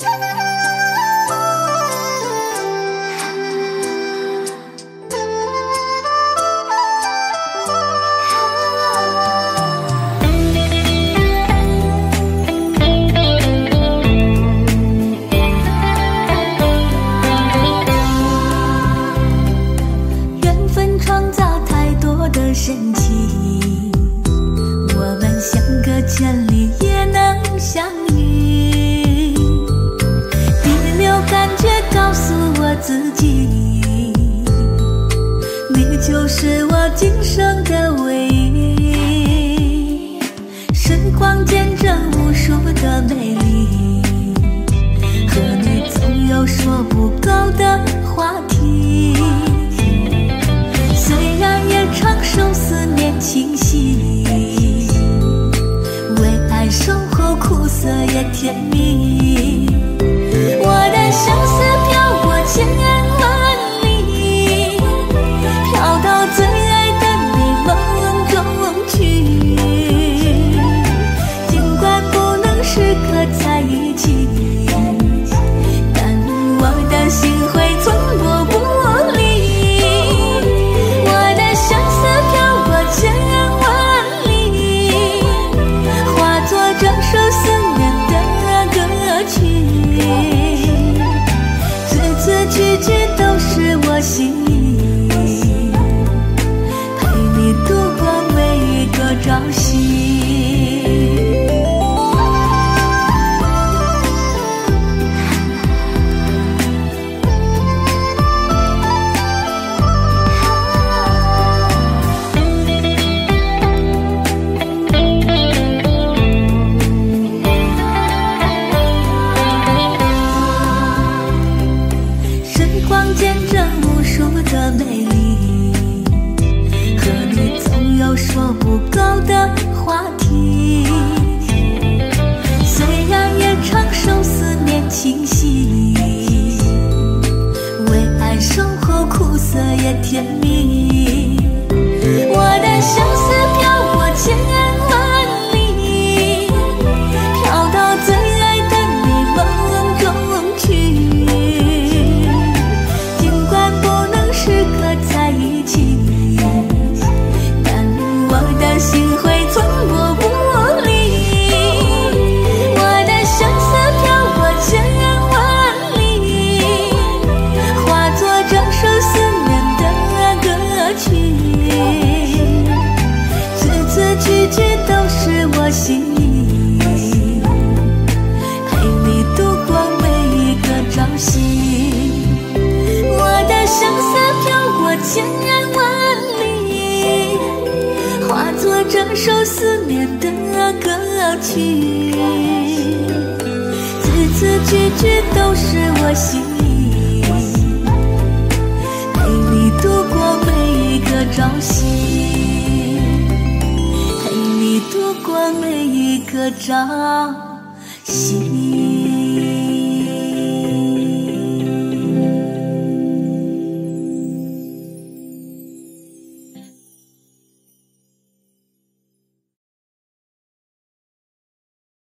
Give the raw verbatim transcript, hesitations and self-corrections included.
深情，我们相隔千里也能相遇。第六感觉告诉我自己，你就是我今生的唯一。时光见证无数的美丽，和你总有说不够的话题。虽然也常受思念侵袭，为爱守候苦涩也甜蜜。我的相思飘过千万里，飘到最爱的你梦中去。尽管不能时刻在一起，但我的心会寸步不离。句句都是我心意，陪你度过每一个朝夕。见证无数的美丽，和你总有说不够的话题。虽然也常受思念侵袭，为爱守候苦涩也甜蜜。我的相思飘过千万里，飘到最爱的你梦中去。时刻在一起，但我的心会寸步不离。我的相思飘过千万里，化作这首思念的歌曲。字字句句都是我心意，陪你度过每一个朝夕。我的相思飘过千万里，化作这首思念的歌曲。字字句句都是我心意，陪你度过每一个朝夕，陪你度过每一个朝夕。